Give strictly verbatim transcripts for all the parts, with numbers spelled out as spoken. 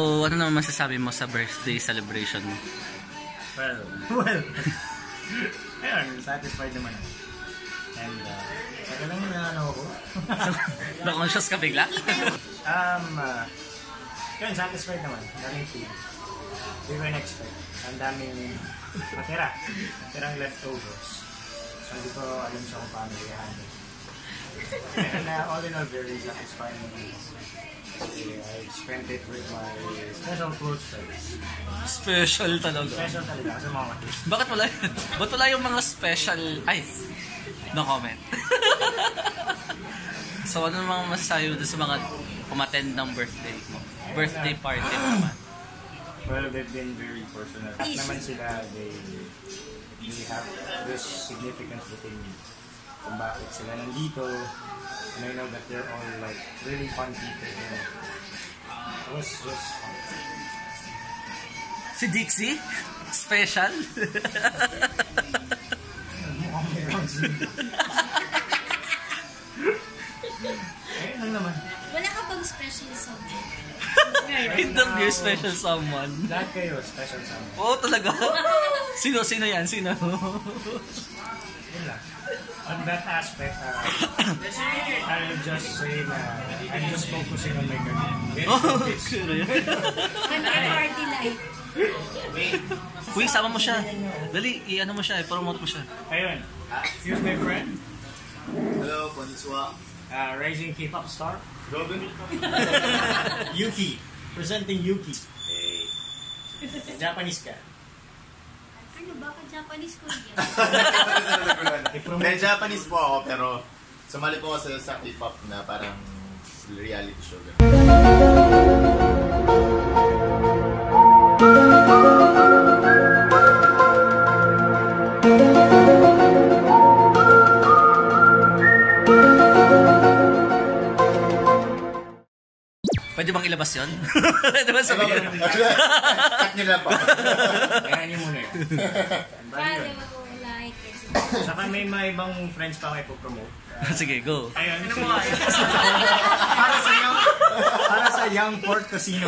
ano naman masasabi mo sa birthday celebration mo? Well, well, ayun, satisfied naman ako. And, uh, saka lang yung ano ako. Na-conscious ka bigla? um, uh, yun, satisfied naman. Daming food. We were expect. Ang daming matira. Matirang leftovers. So, hindi ko alam siya kung paano i-handle. And uh, all in all, very satisfying. I spent it with my special close friends. Special talaga. Special talaga kasi mga matis. Bakit wala, ba't wala yung mga special... Ay, no comment. So ano naman masasabi mo sa mga umattend ng birthday mo? Birthday party mo naman? Well, they've been very personal. At naman sila, they, they have this significance within me. Kung bakit sila nandito. And I know that they're all like really fun people. You know? It was just fun. Si Dixie? Special? Ayun lang naman. Wala ka bang special someone? Interview special someone. Lahat kayo, special someone. Oo, talaga? Sino, sino yan? Sino? Yun lang. On that aspect, uh, I'll just say na I'm just focusing on my career. Oh, sure. Party life. Uy, sama mo siya. Dali, i-ano mo siya, i-promote mo siya. Ayun. Here's my friend. Hello, konnichiwa. Uh, rising K-pop star. Robin. Yuki. Presenting Yuki. Hey. Japanese ka. Ano ba ka Japanese ko yan? May Japanese po ako, pero sumali po ako sa K-pop na parang reality show. Pwede bang ilabas yun? Pwede bang sabihin? Cut nyo lang po. Kaya nyo muna yun. Paano mo like it? Saka may mga ibang friends pa kayo po-promote. Sige, go. Ayun, ano mo para sa young, para sa Young Port Casino.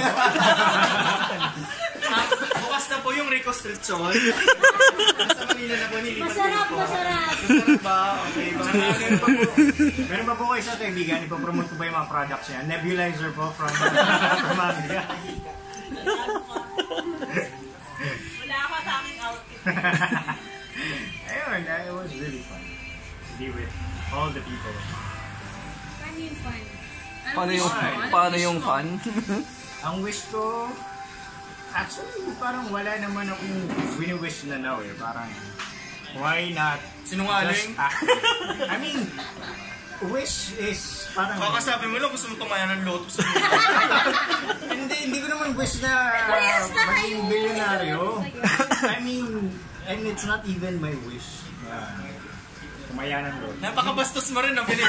Bukas na po yung reconstruction. Sa Manila na po nilipat. Masarap, masarap. Masarap ba? Okay. Meron pa po, meron pa po kayo sa kaibigan, ipopromote ko ba yung mga products niya? Nebulizer po from from America. Wala ako sa aking outfit. Ayun, it was really fun to be with all the people. Paano yung fun? Paano yung, paano yung fun? Ang wish ko, actually, parang wala naman akong wini-wish na now eh. Parang, why not Sinungaling? just act? I mean, wish is parang... Baka sabi mo lang gusto mo tumayan ng lotus. hindi, hindi ko naman wish na Parehas na kayo. maging bilyonaryo. I mean, and it's not even my wish. Uh, kumaya ng lotus. Napakabastos mo rin ang binili.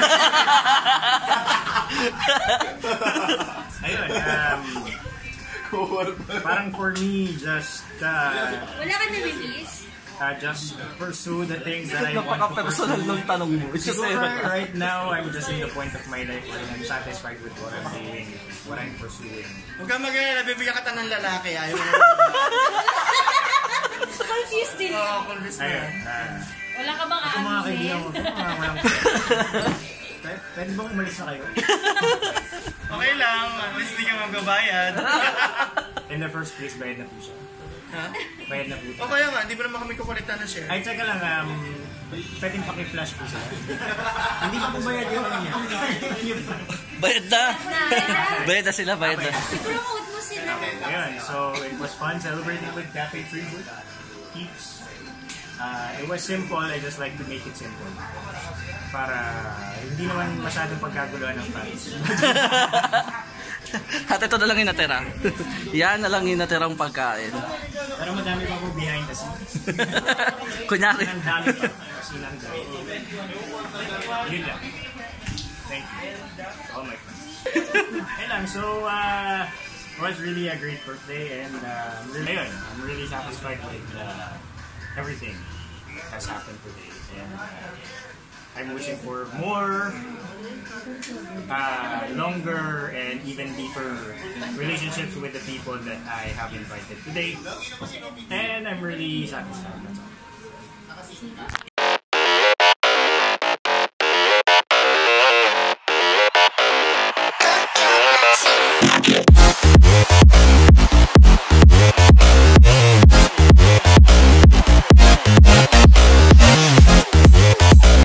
Ayun, um... parang for me, just uh, Wala ka na-release? uh, just pursue the things that I want to Napaka-personal pursue. nung tanong mo. Siguro right now, I'm just in the point of my life where I'm satisfied with what I'm doing, what I'm pursuing. Huwag kang mag-alala, bibigyan ka ng lalaki. Ayaw mo na. Confused din. Oo, confused na. Ayun, uh, Wala ka bang kung mga kaibigan aamin? ko, kung mga walang... Pwede pwede bang umalis na kayo? Okay lang, at least di ka magbabayad. In the first place, bayad na po siya. Ha? Bayad na po siya. O kaya nga, di ba naman kami kukulitan ng share? Ay, tsaka lang, um, pwedeng paki-flash po siya. Hindi pa po bayad yung ano niya. Bayad na! Bayad na sila, bayad na. I-promote mo sila. Ayun, so it was fun celebrating with Cafe Tribu. Keeps. Uh, it was simple, I just like to make it simple. Para hindi naman masyadong pagkaguluhan ng fans. At ito na lang yung natira. Yan na lang yung natirang pagkain. Pero madami pa po behind the scenes. Kunyari. Ang dami pa. Kasi lang dami. Yun lang. Thank you. All my friends. Ayun lang, so uh, it was really a great birthday and uh, I'm really, ayun, I'm really satisfied with uh, everything has happened today. And uh, I'm wishing for more, uh, longer, and even deeper relationships with the people that I have invited today. And I'm really satisfied. That's all.